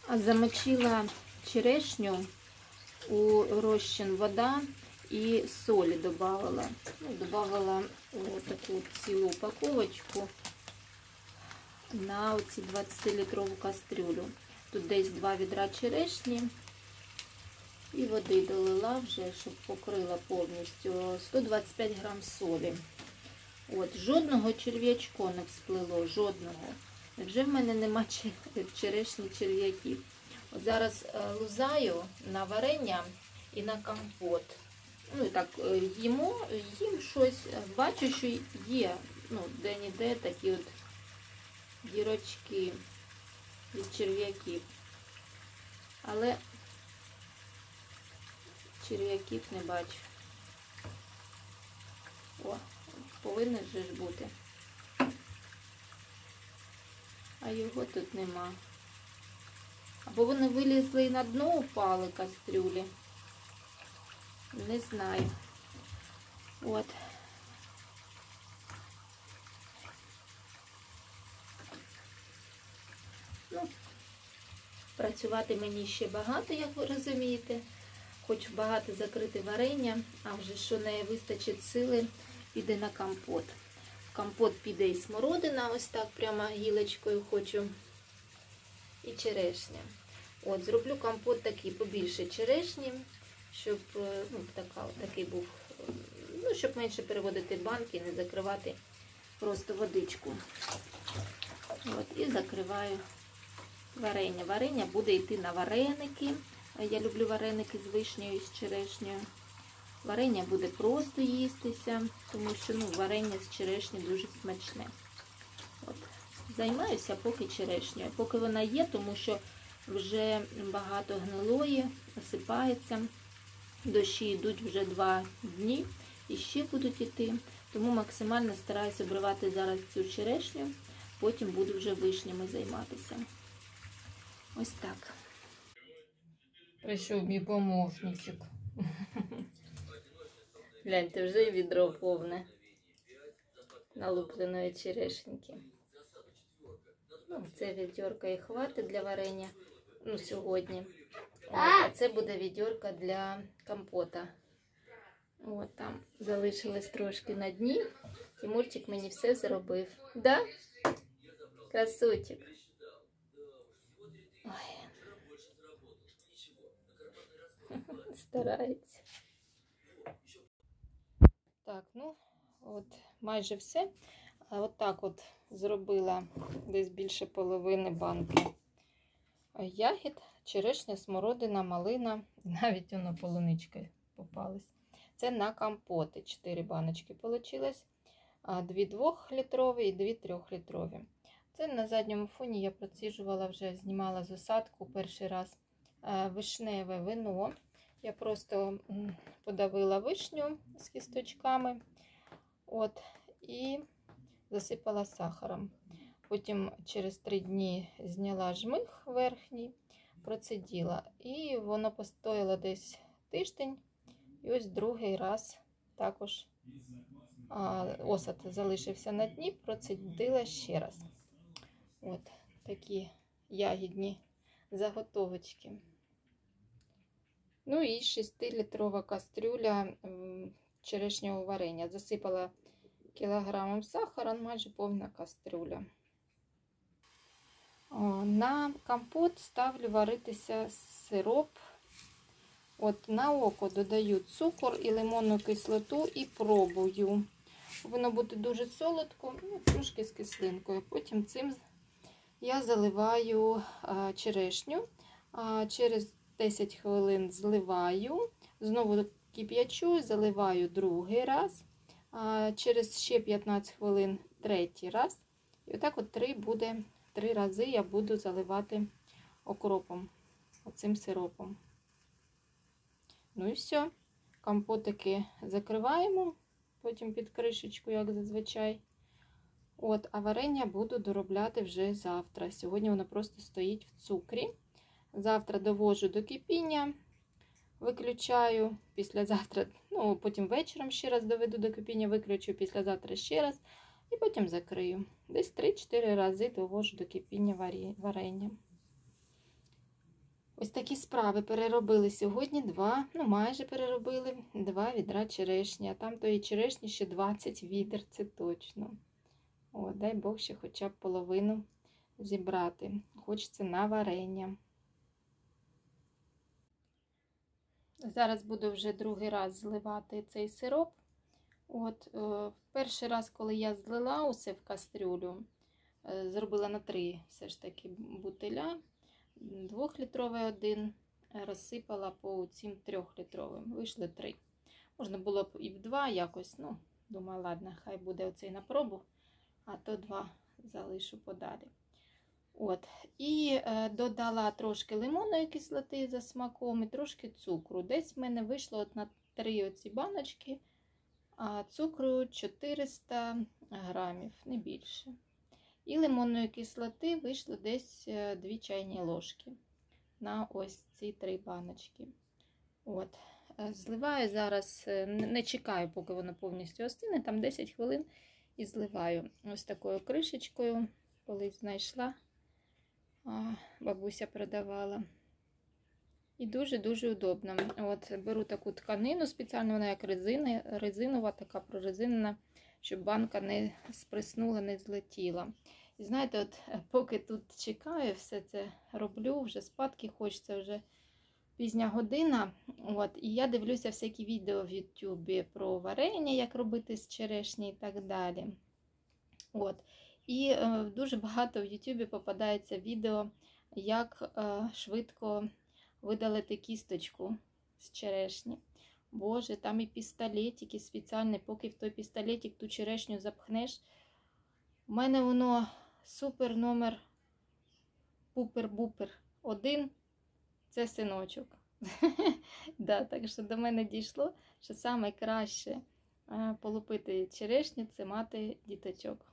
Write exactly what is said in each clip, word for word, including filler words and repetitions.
Замочила черешню у розчин вода і солі додавала. Ну, додавала таку цілу упаковочку на оці двадцятилітрову кастрюлю. Тут десь два відра черешні і води долила вже, щоб покрила повністю. сто двадцять п'ять грам солі. От, жодного черв'ячка не всплило, жодного. Вже в мене нема черешні черв'яків. От зараз лузаю на варення і на компот. Ну і так їмо, їм щось, бачу, що є, ну, де-ніде такі от дірочки від черв'яків. Але черв'яків не бачу. О, повинен же ж бути. А його тут нема. Або вони вилізли і на дно упали кастрюлі. Не знаю. От. Ну, працювати мені ще багато, як ви розумієте. Хочу багато закрити варення, а вже що не вистачить сили, піде на компот. В компот піде і смородина, ось так прямо гілочкою хочу, і черешня. От, зроблю компот такий побільше черешні, щоб, ну, така, такий був, ну, щоб менше переводити банки і не закривати просто водичку. От, і закриваю варення. Варення буде йти на вареники. Я люблю вареники з вишнею і з черешнею. Варення буде просто їстися, тому що, ну, варення з черешні дуже смачне. От. Займаюся поки черешнею. Поки вона є, тому що вже багато гнилої, осипається. Дощі йдуть вже два дні і ще будуть йти. Тому максимально стараюся обривати зараз цю черешню, потім буду вже вишнями займатися. Ось так. Прийшов мій помощничок. Гляньте, вже відро повне налупленої черешеньки. Ну, це відьорка і хватить для варення, ну, сьогодні. А це буде відьорка для компота. От, там залишилось трошки на дні. Тимурчик мені все зробив. Да? Красотик. Ой. Старається. Так, ну, от майже все. А от так от зробила десь більше половини банки ягід, черешня, смородина, малина, навіть воно полуничка попалась. Це на компоти. чотири баночки вийшло. Дві двохлітрові і дві трьохлітрові. Це на задньому фоні я проціжувала, вже знімала з осадку перший раз вишневе вино. Я просто подавила вишню з кісточками, от, і засипала сахаром. Потім через три дні зняла жмих верхній, процедила. І воно постояло десь тиждень. І ось другий раз також а, осад залишився на дні, процедила ще раз. От такі ягідні заготовочки. Ну і шестилітрова кастрюля черешнього варення. Засипала кілограмом сахара, майже повна кастрюля. На компот ставлю варитися сироп. От на око додаю цукор і лимонну кислоту і пробую. Воно буде дуже солодко, ну, трошки з кислинкою. Потім цим я заливаю а, черешню. А, через десять хвилин зливаю, знову кип'ячу, заливаю другий раз. А, через ще п'ятнадцять хвилин третій раз. І отак от три буде, три рази я буду заливати окропом, оцим сиропом. Ну і все. Компотики закриваємо, потім під кришечку, як зазвичай. От, а варення буду доробляти вже завтра. Сьогодні воно просто стоїть в цукрі. Завтра довожу до кипіння, виключаю, післязавтра, ну, потім вечором ще раз доведу до кипіння, виключу, післязавтра ще раз, і потім закрию. Десь три-чотири рази довожу до кипіння варення. Ось такі справи переробили сьогодні два, ну майже переробили два відра черешні. А там тої черешні ще двадцять відер, це точно. О, дай Бог ще хоча б половину зібрати. Хочеться на варення. Зараз буду вже другий раз зливати цей сироп. От, е, перший раз, коли я злила усе в кастрюлю, е, зробила на три все ж таки бутиля, двохлітровий один, розсипала по цим трьохлітровим. Вийшли три. Можна було б і в два якось, ну, думаю, ладно, хай буде оцей на пробу, а то два залишу подалі. От. І е, додала трошки лимонної кислоти за смаком і трошки цукру. Десь в мене вийшло от на три оці баночки, а цукру чотириста грамів, не більше. І лимонної кислоти вийшло десь дві чайні ложки на ось ці три баночки. От. Зливаю зараз, не чекаю, поки воно повністю остине, там десять хвилин і зливаю ось такою кришечкою, колись знайшла, бабуся продавала. І дуже-дуже удобно. От, беру таку тканину спеціально, вона як резина, резинова, така прорезинена, щоб банка не спреснула, не злетіла. І знаєте, от поки тут чекаю, все це роблю, вже спадки хочеться, вже пізня година. От, і я дивлюся всякі відео в Ютубі про варення, як робити з черешні і так далі. От. І е, дуже багато в Ютубі попадається відео, як е, швидко видалити кісточку з черешні. Боже, там і пістолетики спеціальні, поки в той пістолетик ту черешню запхнеш. У мене воно супер номер пупер-бупер один. Це синочок. Да, так що до мене дійшло, що саме краще полупити черешню – це мати діточок.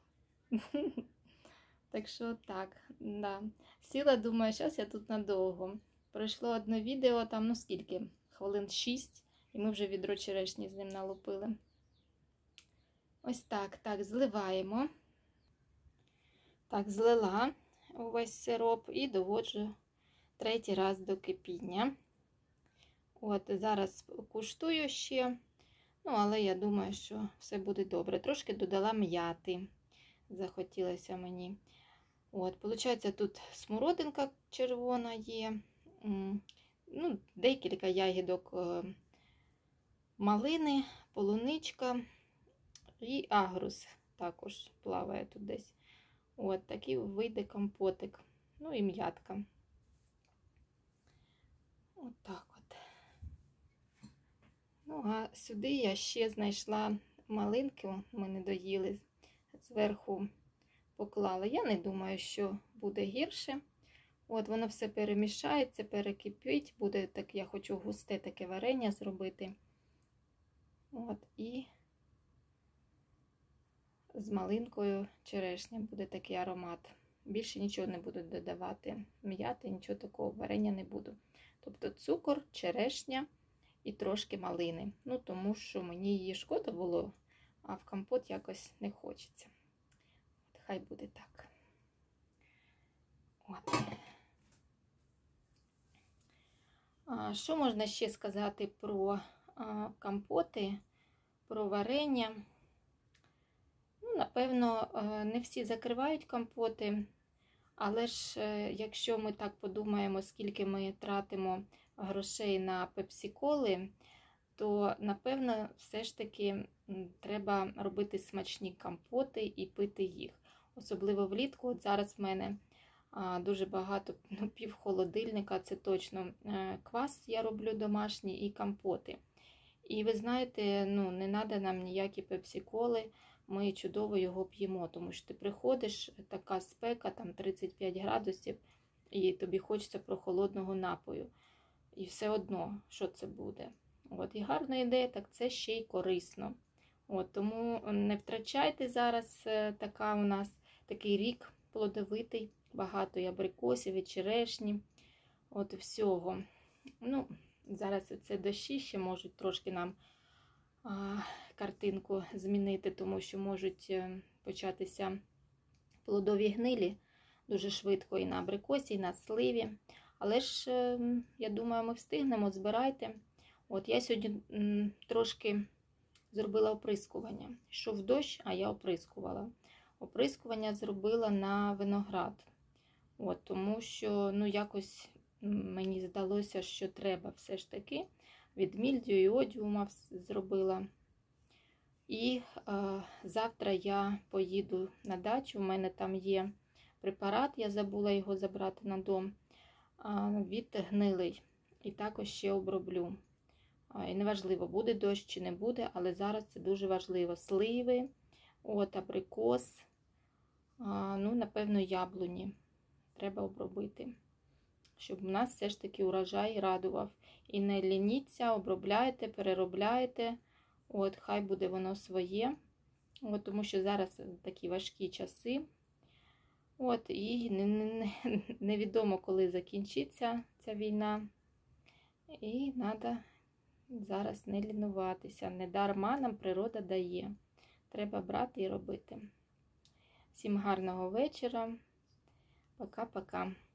Так що так, да. Сіла, думаю, зараз я тут надовго. Пройшло одне відео, там, ну скільки, хвилин шість, і ми вже відро черешні з ним налупили. Ось так, так, зливаємо. Так, злила увесь сироп і доводжу третій раз до кипіння. От, зараз куштую ще, ну, але я думаю, що все буде добре. Трошки додала м'яти, захотілося мені. От, получається, тут смородинка червона є, ну, декілька ягідок малини, полуничка і агрус також плаває тут десь. От, такий вийде компотик. Ну і м'ятка. От так от. Ну, а сюди я ще знайшла малинки, ми не доїли, зверху поклала. Я не думаю, що буде гірше. От, воно все перемішається, перекипить. Буде так, я хочу густе таке варення зробити. От, і з малинкою черешня буде такий аромат. Більше нічого не буду додавати. М'яти, нічого такого, варення не буду. Тобто цукор, черешня і трошки малини. Ну, тому що мені її шкода було, а в компот якось не хочеться. От, хай буде так. От. А, що можна ще сказати про а, компоти, про варення? Ну, напевно, не всі закривають компоти, але ж якщо ми так подумаємо, скільки ми тратимо грошей на пепсі-коли, то, напевно, все ж таки треба робити смачні компоти і пити їх. Особливо влітку. От зараз в мене дуже багато, ну, пів холодильника, це точно квас я роблю домашній і компоти. І ви знаєте, ну, не треба нам ніякі пепсі-коли, ми чудово його п'ємо, тому що ти приходиш, така спека, там тридцять п'ять градусів, і тобі хочеться прохолодного напою. І все одно, що це буде. От, і гарна ідея, так це ще й корисно. От, тому не втрачайте зараз, така у нас такий рік плодовитий, багато і абрикосів, і черешні, от і всього. Ну, зараз це дощі ще можуть трошки нам а, картинку змінити, тому що можуть початися плодові гнилі дуже швидко і на абрикосі, і на сливі. Але ж, я думаю, ми встигнемо, збирайте. От я сьогодні м, трошки зробила оприскування. Йшов дощ, а я оприскувала. Оприскування зробила на виноград. От, тому що, ну, якось мені здалося, що треба все ж таки. Від мільдію і одіума зробила. І е, завтра я поїду на дачу. У мене там є препарат, я забула його забрати на дом, е, від гнилий. І також ще оброблю. Е, і неважливо, буде дощ чи не буде, але зараз це дуже важливо. Сливи, от, абрикос, е, ну, напевно, яблуні треба обробити. Щоб у нас все ж таки урожай радував. І не лініться, обробляйте, переробляйте. От, хай буде воно своє. От, тому що зараз такі важкі часи. От, і не, не, невідомо, коли закінчиться ця війна. І треба зараз не лінуватися. Не дарма нам природа дає. Треба брати і робити. Всім гарного вечора. Пока-пока.